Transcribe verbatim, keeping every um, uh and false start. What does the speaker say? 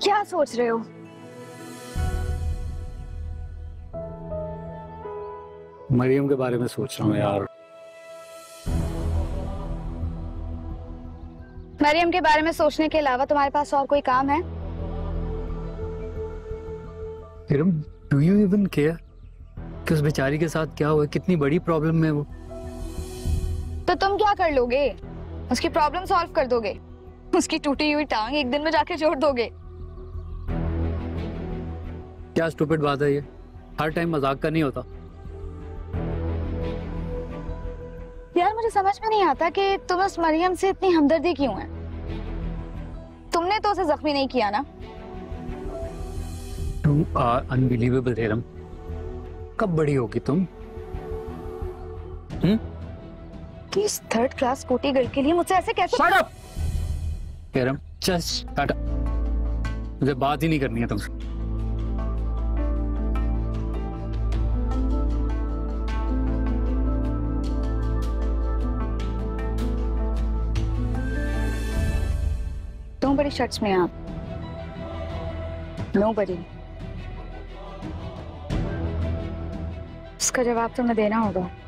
क्या सोच रहे हो? मरियम के बारे में सोच रहा हूँ यार। मरियम के बारे में सोचने के अलावा तुम्हारे पास और कोई काम है? डू यू इवन केयर कि उस बेचारी के साथ क्या हुआ? कितनी बड़ी प्रॉब्लम है वो। तो तुम क्या कर लोगे? उसकी प्रॉब्लम सॉल्व कर दोगे? उसकी टूटी हुई टांग एक दिन में जाके जोड़ दोगे? क्या स्टूपिड बात है ये। हर टाइम मजाक का नहीं होता। यार मुझे समझ में नहीं आता कि तुम उस मरियम से इतनी हमदर्दी क्यों है। तुमने तो उसे जख्मी नहीं किया ना? तुम आर अनबिलीवेबल हेरम। कब बड़ी होगी तुम? हम्म? इस थर्ड क्लास कोटी गर्ल के लिए मुझसे ऐसे कैसे? Shut up! हेरम जस्ट हट। मुझे बात ही नहीं करनी है तुमसे। Nobody shuts me up. Nobody. इसका जवाब तुम्हें देना होगा।